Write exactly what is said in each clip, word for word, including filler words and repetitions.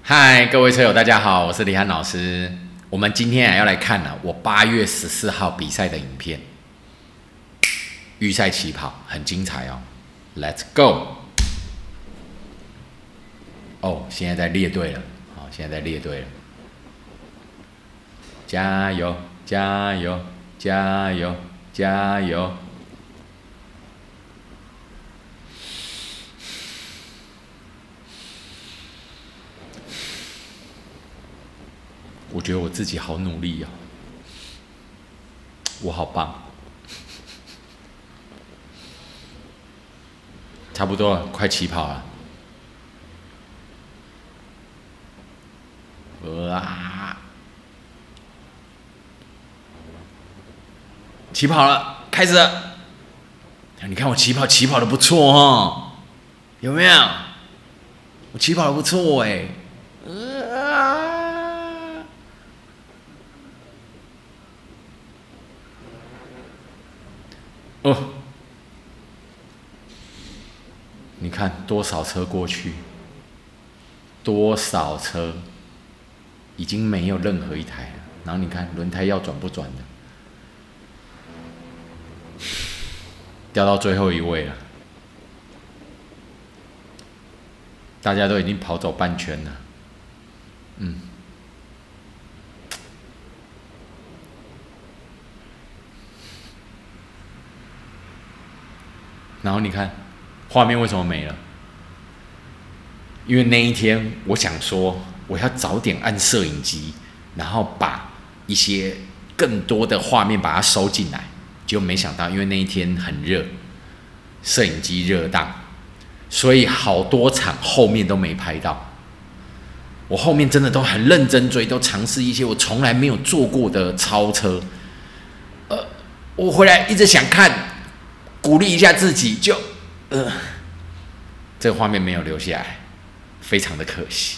嗨，各位车友，大家好，我是李涵老师。我们今天啊要来看呢、啊，我八月十四号比赛的影片，预赛起跑很精彩哦。Let's go！ 哦，现在在列队了，好，现在在列队了，加油，加油，加油，加油！我觉得我自己好努力哦，我好棒，差不多了，快起跑了。哇！起跑了，开始了。你看我起跑，起跑的不错哦，有没有？我起跑的不错哎。啊！哦，你看多少车过去，多少车，已经没有任何一台了。然后你看轮胎要转不转的，掉到最后一位了，大家都已经跑走半圈了。嗯。然后你看，画面为什么没了？因为那一天我想说，我要早点按摄影机，然后把一些更多的画面把它收进来。结果没想到，因为那一天很热，摄影机热档，所以好多场后面都没拍到。我后面真的都很认真追，都尝试一些我从来没有做过的超车。呃，我回来一直想看。鼓励一下自己，就，呃，这个画面没有留下来，非常的可惜。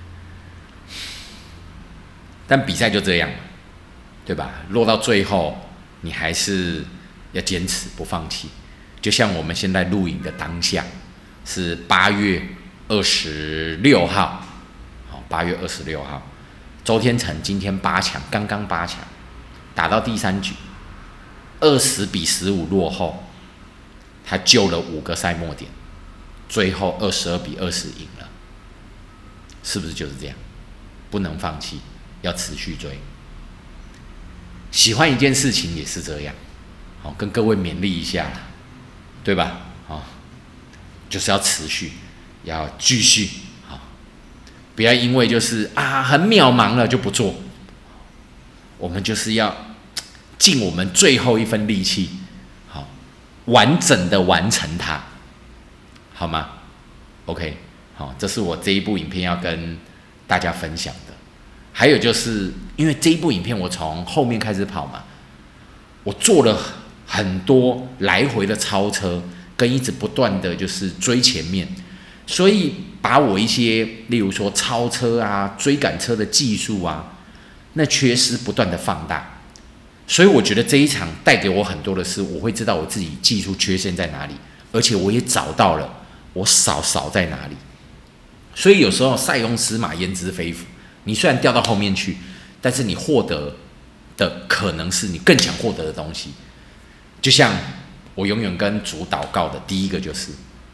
但比赛就这样，对吧？落到最后，你还是要坚持不放弃。就像我们现在录影的当下，是八月二十六号，好，八月二十六号，周天成今天八强，刚刚八强，打到第三局，二十比十五落后。他救了五个赛末点，最后二十二比二十赢了，是不是就是这样？不能放弃，要持续追。喜欢一件事情也是这样，好，跟各位勉励一下，对吧？好，就是要持续，要继续，好，不要因为就是啊很渺茫了就不做，我们就是要尽我们最后一分力气。完整的完成它，好吗 ？OK， 好，这是我这一部影片要跟大家分享的。还有就是因为这一部影片我从后面开始跑嘛，我做了很多来回的超车，跟一直不断的就是追前面，所以把我一些例如说超车啊、追赶车的技术啊，那缺失不断的放大。所以我觉得这一场带给我很多的是，我会知道我自己技术缺陷在哪里，而且我也找到了我少少在哪里。所以有时候塞翁失马焉知非福，你虽然掉到后面去，但是你获得的可能是你更想获得的东西。就像我永远跟主祷告的第一个就是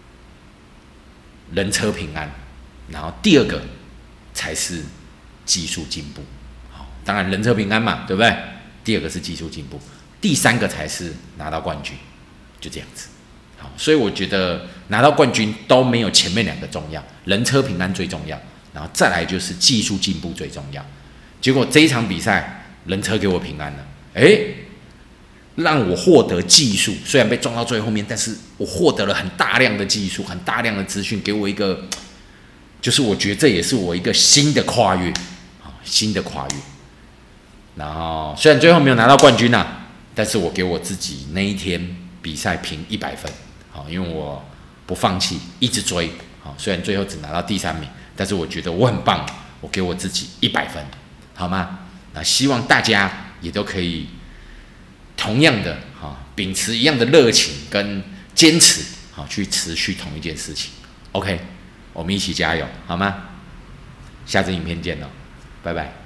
人车平安，然后第二个才是技术进步。好，当然人车平安嘛，对不对？第二个是技术进步，第三个才是拿到冠军，就这样子。好，所以我觉得拿到冠军都没有前面两个重要，人车平安最重要，然后再来就是技术进步最重要。结果这一场比赛，人车给我平安了，哎，让我获得技术，虽然被撞到最后面，但是我获得了很大量的技术，很大量的资讯，给我一个，就是我觉得这也是我一个新的跨越，好，新的跨越。然后虽然最后没有拿到冠军啊，但是我给我自己那一天比赛评一百分，好，因为我不放弃，一直追，好，虽然最后只拿到第三名，但是我觉得我很棒，我给我自己一百分，好吗？那希望大家也都可以同样的哈，秉持一样的热情跟坚持，好，去持续同一件事情。OK， 我们一起加油，好吗？ 下支影片见喽，拜拜。